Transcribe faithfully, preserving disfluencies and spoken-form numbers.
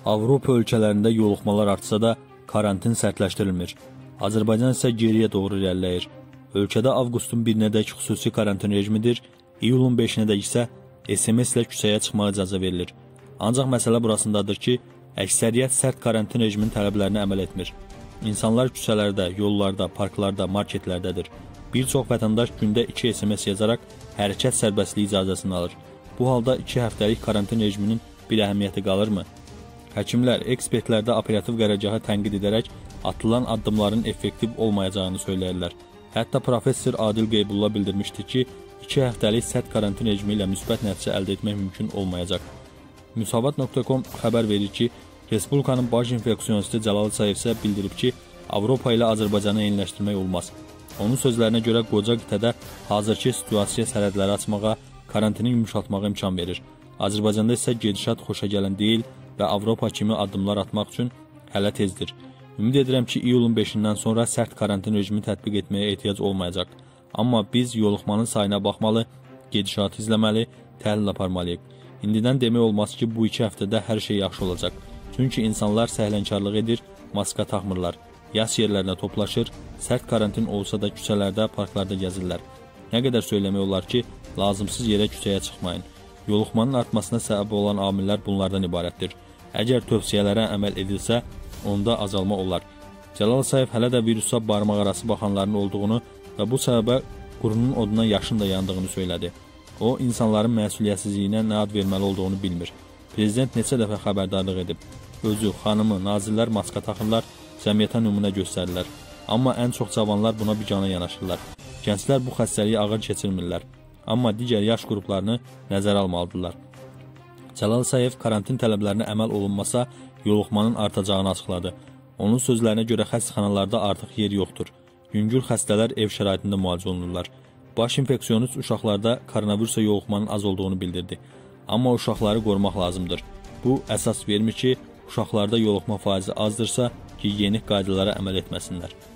Avropa ölkələrində yoluxmalar artsa da karantin sərtləşdirilmir. Azərbaycan isə geriyə doğru irəliləyir. Ölkədə avqustun birinədək xüsusi karantin rejimidir, iyulun beşinədək isə S M S ilə küçəyə çıxmağa icazə verilir. Ancaq məsələ burasındadır ki, əksəriyyət sərt karantin rejiminin tələblərinə əməl etmir. İnsanlar küçələrdə, yollarda, parklarda, marketlərdədir. Bir çox vətəndaş gündə iki S M S yazaraq hərəkət sərbəstliyi icazəsini alır. Bu halda iki həftəlik karantin rejiminin bir əhəmiyyəti qalırmı? Həkimlər, ekspertlər də operativ qərargahı tənqid edərək atılan addımların effektiv olmayacağını söyləyirlər. Hətta professor Adil Qeybulla bildirmişdi ki, iki həftəlik sərt karantin rejimi ilə müsbət nəticə əldə etmək mümkün olmayacaq. Müsavat nöqtə com xəbər verir ki, Respublikanın baş infeksiyonisti Cəlal Sayev isə bildirib ki, Avropa ilə Azərbaycanı eyniləşdirmək olmaz. Onun sözlərinə görə qoca qitədə hazırki situasiya sərhədləri açmağa, karantini yumuşatmağa imkan verir. Azərbaycanda isə gedişat xoşagələn deyil və Avropa kimi addımlar atmaq üçün hələ tezdir. Ümid edirəm ki, iyulun beşindən sonra sərt karantin rejimi tətbiq etməyə ehtiyac olmayacaq. Amma biz yoluxmanın sayına baxmalı, gedişatı izləməli, təhlil aparmalıyıq. İndidən demək olmaz ki, bu iki həftədə hər şey yaxşı olacaq. Çünki insanlar səhlənkarlıq edir, maska taxmırlar, yas yerlərinə toplaşır, sərt karantin olsa da küçələrdə, parklarda gəzirlər. Nə qədər söyləmək olar ki, lazımsız yerə küçəyə çıxmayın. Yoluxmanın artmasına səbəb olan amillər bunlardan ibarətdir. Əgər tövsiyələrə əməl edilsə, onda azalma olar. Cəlal Sayev hələ də virusa barmaq arası baxanların olduğunu və bu səbəbə qurunun oduna yaşın da yandığını söylədi. O, insanların məsuliyyətsizliyinə nə ad verməli olduğunu bilmir. Prezident neçə dəfə xəbərdarlıq edib. Özü, xanımı, nazirlər maska taxırlar, cəmiyyətə nümunə göstərirlər. Amma ən çox cavanlar buna bicana yanaşırlar. Gənclər bu xəstəliyi ağır keçirmirlər. Amma digər yaş qruplarını nəzərə almalıdırlar. Cəlal Sayev karantin tələblərinə əməl olunmasa, yoluxmanın artacağını açıqladı. Onun sözlərinə görə xəstəxanalarda artıq yer yoxdur. Yüngül xəstələr ev şəraitində müalicə olunurlar. Baş infeksiyonist uşaqlarda koronavirusa yoluxmanın az olduğunu bildirdi. Amma uşaqları qorumaq lazımdır. Bu, əsas vermir ki, uşaqlarda yoluxma faizi azdırsa, gigiyenik qaydalara əməl etməsinlər.